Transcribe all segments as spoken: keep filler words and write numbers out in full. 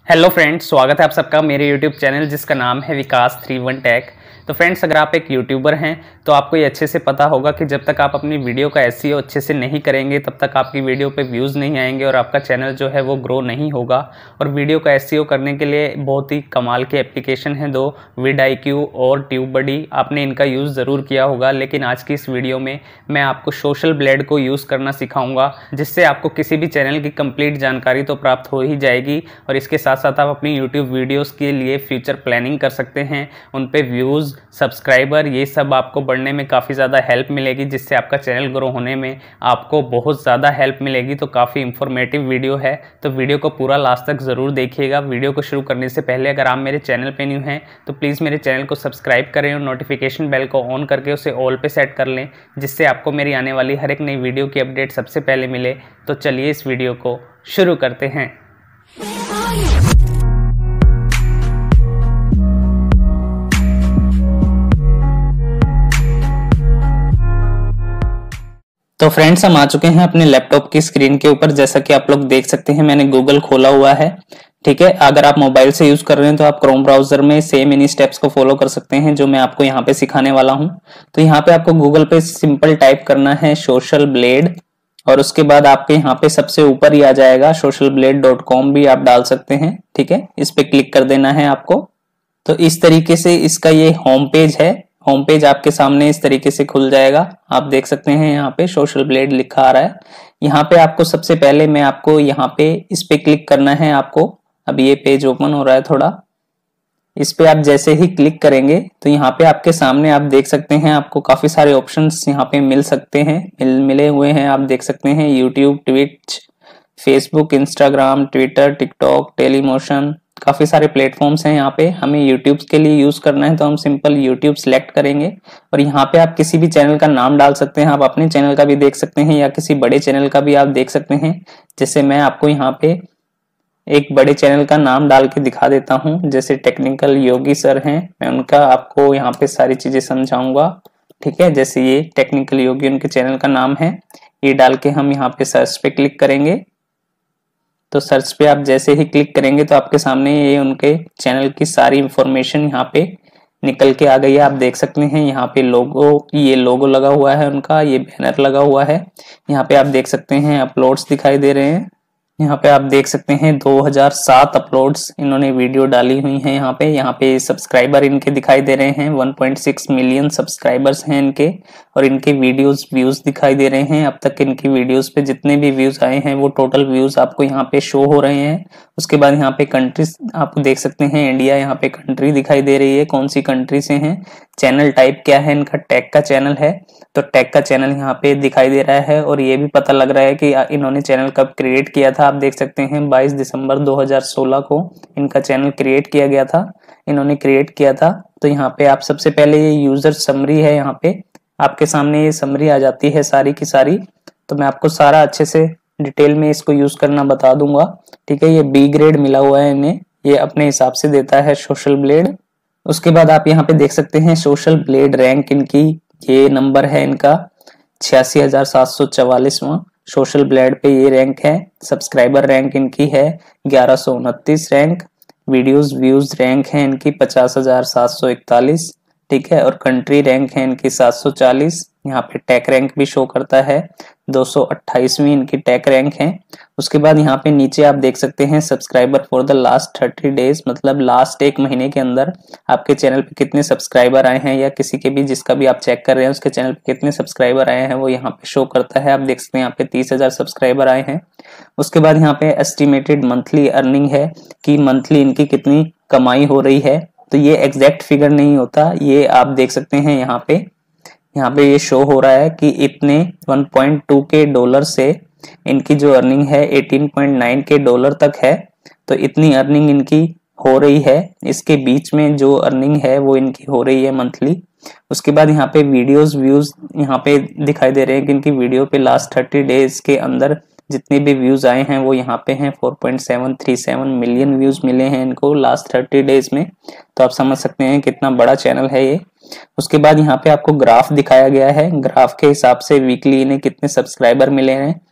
Hello friends, स्वागत है आप सबका मेरे यूट्यूब चैनल जिसका नाम है विकास थ्री वन टेक। तो फ्रेंड्स, अगर आप एक यूट्यूबर हैं तो आपको ये अच्छे से पता होगा कि जब तक आप अपनी वीडियो का एसईओ अच्छे से नहीं करेंगे तब तक आपकी वीडियो पे व्यूज़ नहीं आएंगे और आपका चैनल जो है वो ग्रो नहीं होगा। और वीडियो का एसईओ करने के लिए बहुत ही कमाल के एप्लीकेशन हैं दो, विडाईक्यू और ट्यूबबडी। आपने इनका यूज़ ज़रूर किया होगा, लेकिन आज की इस वीडियो में मैं आपको सोशल ब्लेड को यूज़ करना सिखाऊँगा, जिससे आपको किसी भी चैनल की कंप्लीट जानकारी तो प्राप्त हो ही जाएगी और इसके साथ साथ आप अपनी यूट्यूब वीडियोज़ के लिए फ्यूचर प्लानिंग कर सकते हैं। उन पर व्यूज़, सब्सक्राइबर, ये सब आपको बढ़ने में काफ़ी ज़्यादा हेल्प मिलेगी, जिससे आपका चैनल ग्रो होने में आपको बहुत ज़्यादा हेल्प मिलेगी। तो काफ़ी इंफॉर्मेटिव वीडियो है, तो वीडियो को पूरा लास्ट तक ज़रूर देखिएगा। वीडियो को शुरू करने से पहले अगर आप मेरे चैनल पे न्यू हैं तो प्लीज़ मेरे चैनल को सब्सक्राइब करें और नोटिफिकेशन बेल को ऑन करके उसे ऑल पे सेट कर लें, जिससे आपको मेरी आने वाली हर एक नई वीडियो की अपडेट सबसे पहले मिले। तो चलिए इस वीडियो को शुरू करते हैं। तो फ्रेंड्स, हम आ चुके हैं अपने लैपटॉप की स्क्रीन के ऊपर। जैसा कि आप लोग देख सकते हैं, मैंने गूगल खोला हुआ है। ठीक है, अगर आप मोबाइल से यूज कर रहे हैं तो आप क्रोम ब्राउजर में सेम इन्हीं स्टेप्स को फॉलो कर सकते हैं जो मैं आपको यहाँ पे सिखाने वाला हूँ। तो यहाँ पे आपको गूगल पे सिंपल टाइप करना है सोशल ब्लेड, और उसके बाद आपके यहाँ पे सबसे ऊपर ही आ जाएगा सोशल ब्लेड डॉट कॉम, भी आप डाल सकते हैं। ठीक है, इस पे क्लिक कर देना है आपको। तो इस तरीके से इसका ये होम पेज है। होम पेज आपके सामने इस तरीके से खुल जाएगा। आप देख सकते हैं यहाँ पे सोशल ब्लेड लिखा आ रहा है। यहाँ पे आपको सबसे पहले मैं आपको यहाँ पे इस पे क्लिक करना है आपको। अब ये पेज ओपन हो रहा है थोड़ा। इस पे आप जैसे ही क्लिक करेंगे तो यहाँ पे आपके सामने आप देख सकते हैं आपको काफी सारे ऑप्शंस यहाँ पे मिल सकते हैं, मिल मिले हुए हैं। आप देख सकते हैं YouTube, Twitch, Facebook, Instagram, Twitter, TikTok, Dailymotion, काफी सारे प्लेटफॉर्म्स हैं। यहाँ पे हमें यूट्यूब के लिए यूज करना है तो हम सिंपल यूट्यूब सिलेक्ट करेंगे और यहाँ पे आप किसी भी चैनल का नाम डाल सकते हैं। आप अपने चैनल का भी देख सकते हैं या किसी बड़े चैनल का भी आप देख सकते हैं। जैसे मैं आपको यहाँ पे एक बड़े चैनल का नाम डाल के दिखा देता हूँ, जैसे टेक्निकल योगी सर हैं, मैं उनका आपको यहाँ पे सारी चीजें समझाऊंगा। ठीक है, जैसे ये टेक्निकल योगी उनके चैनल का नाम है, ये डाल के हम यहाँ पे सर्च पे क्लिक करेंगे। तो सर्च पे आप जैसे ही क्लिक करेंगे तो आपके सामने ये उनके चैनल की सारी इंफॉर्मेशन यहाँ पे निकल के आ गई है। आप देख सकते हैं यहाँ पे लोगो, ये लोगो लगा हुआ है उनका, ये बैनर लगा हुआ है। यहाँ पे आप देख सकते हैं अपलोड्स दिखाई दे रहे हैं। यहाँ पे आप देख सकते हैं दो हज़ार सात अपलोड्स इन्होंने वीडियो डाली हुई हैं। यहाँ पे यहाँ पे सब्सक्राइबर इनके दिखाई दे रहे हैं, one point six million subscribers हैं इनके, और इनके वीडियोस व्यूज दिखाई दे रहे हैं। अब तक इनकी वीडियोस पे जितने भी व्यूज आए हैं वो टोटल व्यूज आपको यहाँ पे शो हो रहे हैं। उसके बाद यहाँ पे कंट्रीज आप देख सकते हैं, इंडिया यहाँ पे कंट्री दिखाई दे रही है, कौन सी कंट्री से हैं। चैनल टाइप क्या है इनका, टैग का चैनल है, तो टैग का चैनल यहाँ पे दिखाई दे रहा है। और ये भी पता लग रहा है कि इन्होंने चैनल कब क्रिएट किया था। आप देख सकते हैं बाईस दिसंबर दो हज़ार सोलह को इनका चैनल क्रिएट किया गया था, इन्होंने क्रिएट किया था। तो यहाँ पे आप सबसे पहले ये यूजर समरी है, यहाँ पे आपके सामने ये समरी आ जाती है सारी की सारी। तो मैं आपको सारा अच्छे से डिटेल में इसको यूज करना बता दूंगा। ठीक है, ये बी ग्रेड मिला हुआ है इन्हें, ये अपने हिसाब से देता है सोशल ब्लेड। उसके बाद आप यहाँ पे देख सकते हैं सोशल ब्लेड रैंक इनकी, ये नंबर है इनका छियासी हजार सात सौ चवालीसवां सोशल ब्लेड पे ये रैंक है। सब्सक्राइबर रैंक इनकी है ग्यारह सौ उनतीस रैंक। वीडियोस व्यूज रैंक है इनकी पचास हजार सात सौ इकतालीस। ठीक है, और कंट्री रैंक है इनकी सात सौ चालीस। यहाँ पे टैक रैंक भी शो करता है, दो सौ अट्ठाईसवीं इनकी टैक रैंक है। उसके बाद यहाँ पे नीचे आप देख सकते हैं subscriber for the last thirty days, मतलब लास्ट एक महीने के अंदर आपके चैनल पे कितने सब्सक्राइबर आए हैं, या किसी के भी जिसका भी आप चेक कर रहे हैं उसके चैनल पे कितने सब्सक्राइबर आए हैं वो यहाँ पे शो करता है। आप देख सकते हैं यहाँ पे तीस हजार सब्सक्राइबर आए हैं। उसके बाद यहाँ पे एस्टिमेटेड मंथली अर्निंग है कि मंथली इनकी कितनी कमाई हो रही है। तो ये एग्जैक्ट फिगर नहीं होता, ये आप देख सकते हैं यहाँ पे यहाँ पे ये शो हो रहा है कि इतने one point two K dollar से इनकी जो अर्निंग है अठारह पॉइंट नौ के डॉलर तक है। तो इतनी अर्निंग इनकी हो रही है, इसके बीच में जो अर्निंग है वो इनकी हो रही है मंथली। उसके बाद यहाँ पे वीडियोस व्यूज यहाँ पे दिखाई दे रहे हैं कि इनकी वीडियो पे लास्ट थर्टी डेज के अंदर जितने भी व्यूज आए हैं वो यहाँ पे हैं four point seven three seven million views मिले हैं इनको लास्ट थर्टी डेज में। तो आप समझ सकते हैं कितना बड़ा चैनल है ये। उसके बाद यहाँ पे आपको ग्राफ दिखाया गया है, ग्राफ के हिसाब से वीकली इन्हें कितने सब्सक्राइबर मिले हैं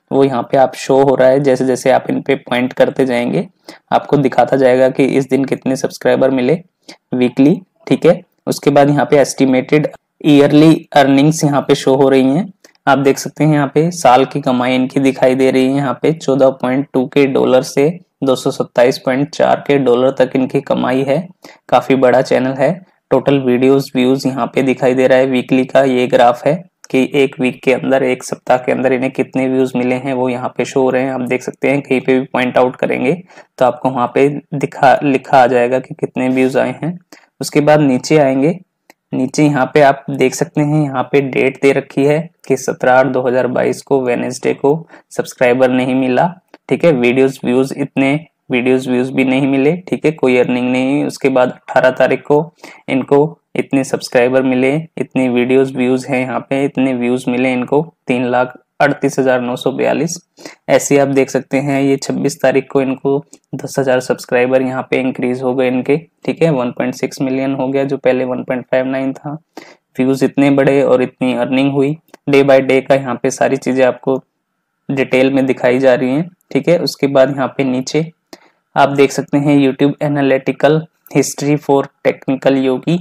वो यहाँ पे आप शो हो रहा है। जैसे जैसे आप इन पे पॉइंट करते जाएंगे आपको दिखाता जाएगा कि इस दिन कितने सब्सक्राइबर मिले वीकली, ठीक है। उसके बाद यहाँ पे एस्टिमेटेड ईयरली अर्निंग्स यहाँ पे शो हो रही हैं। आप देख सकते हैं यहाँ पे साल की कमाई इनकी दिखाई दे रही है। यहाँ पे चौदह पॉइंट दो के डॉलर से दो सौ सत्ताईस पॉइंट चार के डॉलर तक इनकी कमाई है। काफी बड़ा चैनल है। टोटल वीडियोस व्यूज यहाँ पे दिखाई दे रहा है। वीकली का ये ग्राफ है कि एक वीक के अंदर, एक सप्ताह के अंदर इन्हें कितने व्यूज मिले हैं वो यहाँ पे शो हो रहे हैं। आप देख सकते हैं कहीं पे भी पॉइंट आउट करेंगे तो आपको वहां पे दिखा लिखा आ जाएगा कि कितने व्यूज आए हैं। उसके बाद नीचे आएंगे, नीचे यहाँ पे आप देख सकते हैं यहाँ पे डेट दे रखी है कि सत्रह आठ दो हजार बाईस को वेडनेसडे को सब्सक्राइबर नहीं मिला, ठीक है। वीडियोस व्यूज इतने वीडियोस व्यूज भी नहीं मिले, ठीक है, कोई अर्निंग नहीं। उसके बाद अठारह तारीख को इनको इतने सब्सक्राइबर मिले, इतनी वीडियोस व्यूज हैं यहाँ पे, इतने व्यूज मिले इनको तीन लाख अड़तीस हजार नौ सौ बयालीस। ऐसे आप देख सकते हैं ये छब्बीस तारीख को इनको दस हजार सब्सक्राइबर यहाँ पे इंक्रीज हो गए इनके, ठीक है। वन पॉइंट सिक्स मिलियन हो गया जो पहले वन पॉइंट फाइव नाइन था। व्यूज इतने बड़े और इतनी अर्निंग हुई। डे बाय डे का यहाँ पे सारी चीजें आपको डिटेल में दिखाई जा रही हैं, ठीक है। उसके बाद यहाँ पे नीचे आप देख सकते हैं YouTube analytical history for technical Yogi.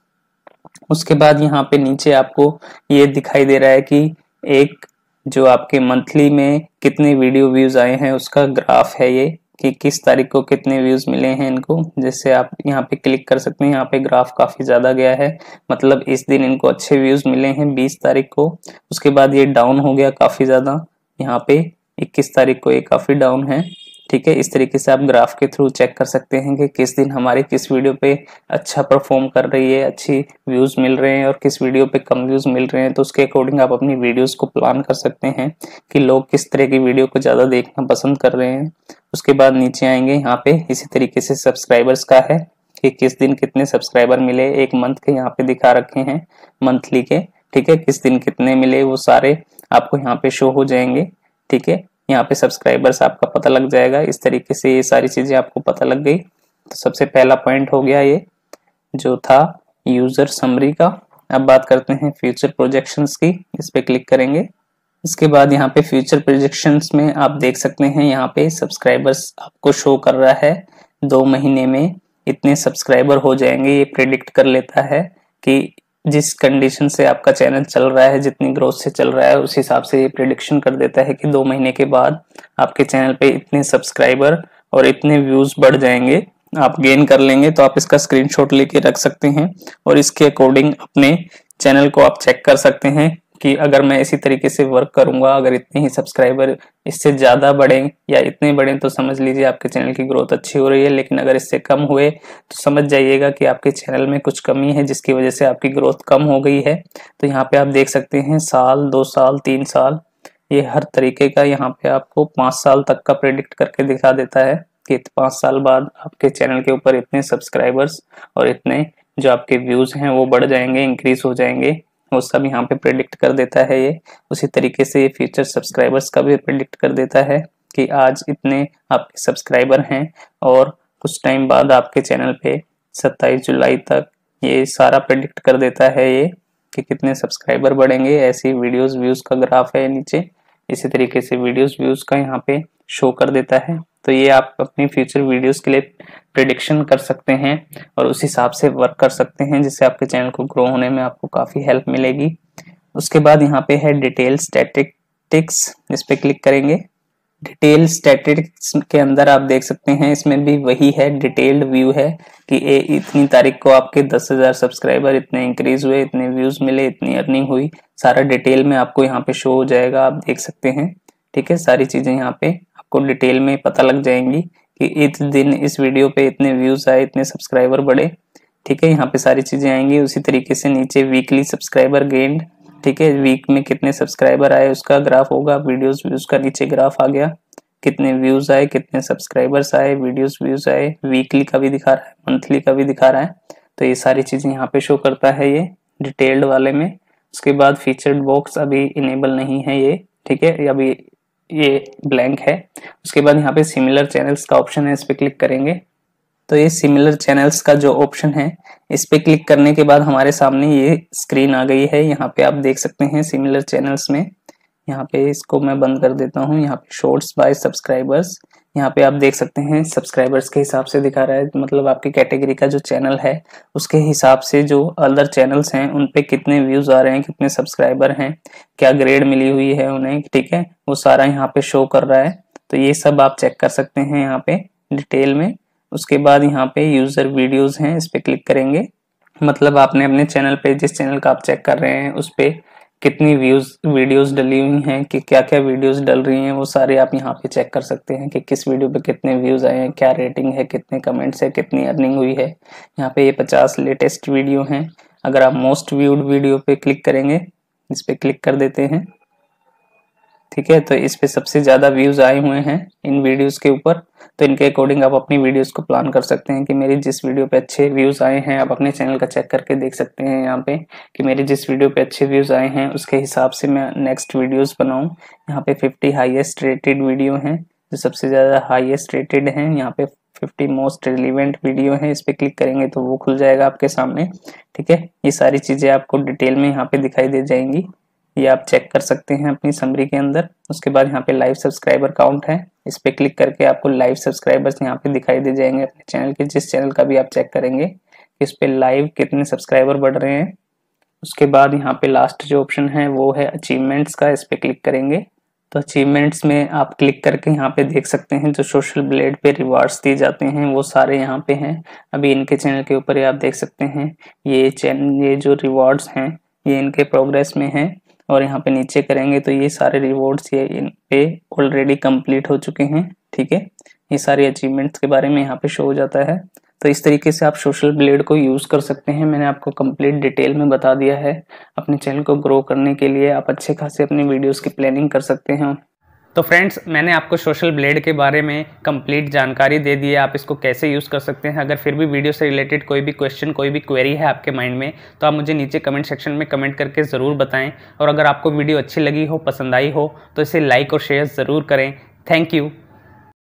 उसके बाद यहाँ पे नीचे आपको ये दिखाई दे रहा है कि एक जो आपके मंथली में कितने वीडियो व्यूज आए हैं उसका ग्राफ है ये, कि किस तारीख को कितने व्यूज मिले हैं इनको। जैसे आप यहाँ पे क्लिक कर सकते हैं, यहाँ पे ग्राफ काफी ज्यादा गया है, मतलब इस दिन इनको अच्छे व्यूज मिले हैं बीस तारीख को। उसके बाद ये डाउन हो गया काफी ज्यादा, यहाँ पे इक्कीस तारीख को ये काफी डाउन है, ठीक है। इस तरीके से आप ग्राफ के थ्रू चेक कर सकते हैं कि किस दिन हमारे किस वीडियो पे अच्छा परफॉर्म कर रही है, अच्छी व्यूज मिल रहे हैं और किस वीडियो पे कम व्यूज मिल रहे हैं। तो उसके अकॉर्डिंग आप अपनी वीडियोस को प्लान कर सकते हैं कि लोग किस तरह की वीडियो को ज्यादा देखना पसंद कर रहे हैं। उसके बाद नीचे आएंगे, यहाँ पे इसी तरीके से सब्सक्राइबर्स का है कि किस दिन कितने सब्सक्राइबर मिले, एक मंथ के यहाँ पे दिखा रखे हैं मंथली के, ठीक है। किस दिन कितने मिले वो सारे आपको यहाँ पे शो हो जाएंगे, ठीक है। यहाँ पे सब्सक्राइबर्स आपका पता लग जाएगा। इस तरीके से ये सारी चीजें आपको पता लग गई। तो सबसे पहला पॉइंट हो गया ये जो था यूजर समरी का। अब बात करते हैं फ्यूचर प्रोजेक्शंस की, इस पे क्लिक करेंगे। इसके बाद यहाँ पे फ्यूचर प्रोजेक्शंस में आप देख सकते हैं यहाँ पे सब्सक्राइबर्स आपको शो कर रहा है। दो महीने में इतने सब्सक्राइबर हो जाएंगे, ये प्रेडिक्ट कर लेता है कि जिस कंडीशन से आपका चैनल चल रहा है, जितनी ग्रोथ से चल रहा है, उस हिसाब से ये प्रेडिक्शन कर देता है कि दो महीने के बाद आपके चैनल पे इतने सब्सक्राइबर और इतने व्यूज बढ़ जाएंगे, आप गेन कर लेंगे। तो आप इसका स्क्रीनशॉट लेके रख सकते हैं और इसके अकॉर्डिंग अपने चैनल को आप चेक कर सकते हैं कि अगर मैं इसी तरीके से वर्क करूंगा, अगर इतने ही सब्सक्राइबर इससे ज्यादा बढ़े या इतने बढ़े तो समझ लीजिए आपके चैनल की ग्रोथ अच्छी हो रही है। लेकिन अगर इससे कम हुए तो समझ जाइएगा कि आपके चैनल में कुछ कमी है जिसकी वजह से आपकी ग्रोथ कम हो गई है। तो यहाँ पे आप देख सकते हैं साल, दो साल, तीन साल, ये हर तरीके का यहाँ पे आपको पांच साल तक का प्रेडिक्ट करके दिखा देता है कि पांच साल बाद आपके चैनल के ऊपर इतने सब्सक्राइबर्स और इतने जो आपके व्यूज हैं वो बढ़ जाएंगे, इंक्रीज हो जाएंगे, वो सब यहाँ पे प्रेडिक्ट कर देता है ये। उसी तरीके से ये फ्यूचर सब्सक्राइबर्स का भी प्रेडिक्ट कर देता है कि आज इतने आपके सब्सक्राइबर हैं और कुछ टाइम बाद आपके चैनल पे सत्ताईस जुलाई तक ये सारा प्रेडिक्ट कर देता है ये कि कितने सब्सक्राइबर बढ़ेंगे। ऐसी वीडियोस व्यूज का ग्राफ है नीचे, इसी तरीके से वीडियोस व्यूज का यहाँ पे शो कर देता है। तो ये आप अपनी फ्यूचर वीडियोस के लिए प्रेडिक्शन कर सकते हैं और उस हिसाब से वर्क कर सकते हैं, जिससे आपके चैनल को ग्रो होने में आपको काफी हेल्प मिलेगी। उसके बाद यहाँ पे है डिटेल स्टैटिस्टिक्स, इस पे क्लिक करेंगे। डिटेल स्टैटिस्टिक्स के अंदर आप देख सकते हैं इसमें भी वही है, डिटेल्ड व्यू है कि ए इतनी तारीख को आपके दस हजार सब्सक्राइबर इतने इंक्रीज हुए, इतने व्यूज मिले, इतनी अर्निंग हुई, सारा डिटेल में आपको यहाँ पे शो हो जाएगा। आप देख सकते हैं, ठीक है। सारी चीजें यहाँ पे आपको डिटेल में पता लग जाएंगी कि इस दिन इस वीडियो पे इतने व्यूज आए, इतने सब्सक्राइबर बढ़े, ठीक है। यहाँ पे सारी चीजें आएंगी। उसी तरीके से नीचे वीकली सब्सक्राइबर गेन्ड, ठीक है, वीक में कितने सब्सक्राइबर आए उसका ग्राफ होगा। वीडियोस व्यूज का नीचे ग्राफ आ गया, कितने व्यूज आए, कितने सब्सक्राइबर्स आए, वीडियोस व्यूज आए, वीकली का भी दिखा रहा है, मंथली का भी दिखा रहा है। तो ये सारी चीजें यहाँ पे शो करता है ये डिटेल्ड वाले में। उसके बाद फीचर्ड बॉक्स अभी इनेबल नहीं है ये, ठीक है, अभी ये ब्लैंक है। उसके बाद यहाँ पे सिमिलर चैनल्स का ऑप्शन है, इस पे क्लिक करेंगे तो ये सिमिलर चैनल्स का जो ऑप्शन है इस पे क्लिक करने के बाद हमारे सामने ये स्क्रीन आ गई है। यहाँ पे आप देख सकते हैं सिमिलर चैनल्स में यहाँ पे इसको मैं बंद कर देता हूँ। यहाँ पे शॉर्ट्स बाय सब्सक्राइबर्स, यहाँ पे आप देख सकते हैं सब्सक्राइबर्स के हिसाब से दिखा रहा है, मतलब आपकी कैटेगरी का जो चैनल है उसके हिसाब से जो अदर चैनल्स हैं उन पे कितने व्यूज आ रहे हैं, कितने सब्सक्राइबर हैं, क्या ग्रेड मिली हुई है उन्हें, ठीक है, वो सारा यहाँ पे शो कर रहा है। तो ये सब आप चेक कर सकते हैं यहाँ पे डिटेल में। उसके बाद यहाँ पे यूजर वीडियोज हैं, इस पे क्लिक करेंगे, मतलब आपने अपने चैनल पे, जिस चैनल का आप चेक कर रहे हैं उस पे कितनी व्यूज वीडियोस डली हुई हैं, कि क्या क्या वीडियोस डल रही हैं, वो सारे आप यहाँ पे चेक कर सकते हैं कि किस वीडियो पे कितने व्यूज आए हैं, क्या रेटिंग है, कितने कमेंट्स है, कितनी अर्निंग हुई है। यहाँ पे ये पचास लेटेस्ट वीडियो हैं। अगर आप मोस्ट व्यूड वीडियो पे क्लिक करेंगे, इस पे क्लिक कर देते हैं, ठीक है, तो इस पे सबसे ज्यादा व्यूज आए हुए हैं इन वीडियोस के ऊपर। तो इनके अकॉर्डिंग आप अपनी वीडियोस को प्लान कर सकते हैं कि मेरी जिस वीडियो पे अच्छे व्यूज आए हैं, आप अपने चैनल का चेक करके देख सकते हैं यहाँ पे कि मेरी जिस वीडियो पे अच्छे व्यूज आए हैं उसके हिसाब से मैं नेक्स्ट वीडियोस बनाऊं। यहाँ पे फिफ्टी हाईएस्ट रेटेड वीडियो हैं, जो सबसे ज्यादा हाईएस्ट रेटेड हैं। यहाँ पे फिफ्टी मोस्ट रिलेवेंट वीडियो है, इस पे क्लिक करेंगे तो वो खुल जाएगा आपके सामने, ठीक है। ये सारी चीजें आपको डिटेल में यहाँ पे दिखाई दे जाएंगी, ये आप चेक कर सकते हैं अपनी समरी के अंदर। उसके बाद यहाँ पे लाइव सब्सक्राइबर काउंट है, इस पे क्लिक करके आपको लाइव सब्सक्राइबर्स यहाँ पे दिखाई दे जाएंगे अपने चैनल के, जिस चैनल का भी आप चेक करेंगे इस पे लाइव कितने सब्सक्राइबर बढ़ रहे हैं। उसके बाद यहाँ पे लास्ट जो ऑप्शन है वो है अचीवमेंट्स का, इस पे क्लिक करेंगे तो अचीवमेंट्स में आप क्लिक करके यहाँ पे देख सकते हैं जो सोशल ब्लेड पे रिवार्ड्स दिए जाते हैं वो सारे यहाँ पे हैं। अभी इनके चैनल के ऊपर आप देख सकते हैं ये चैनल, ये जो रिवॉर्ड्स हैं ये इनके प्रोग्रेस में है। और यहाँ पे नीचे करेंगे तो ये सारे रिवॉर्ड्स ये इन पे ऑलरेडी कंप्लीट हो चुके हैं, ठीक है। ये सारे अचीवमेंट्स के बारे में यहाँ पे शो हो जाता है। तो इस तरीके से आप सोशल ब्लेड को यूज कर सकते हैं। मैंने आपको कंप्लीट डिटेल में बता दिया है। अपने चैनल को ग्रो करने के लिए आप अच्छे खासे अपनी वीडियोस की प्लानिंग कर सकते हैं। तो फ्रेंड्स, मैंने आपको सोशल ब्लेड के बारे में कंप्लीट जानकारी दे दी है, आप इसको कैसे यूज़ कर सकते हैं। अगर फिर भी वीडियो से रिलेटेड कोई भी क्वेश्चन, कोई भी क्वेरी है आपके माइंड में, तो आप मुझे नीचे कमेंट सेक्शन में कमेंट करके ज़रूर बताएं। और अगर आपको वीडियो अच्छी लगी हो, पसंद आई हो, तो इसे लाइक और शेयर ज़रूर करें। Thank you.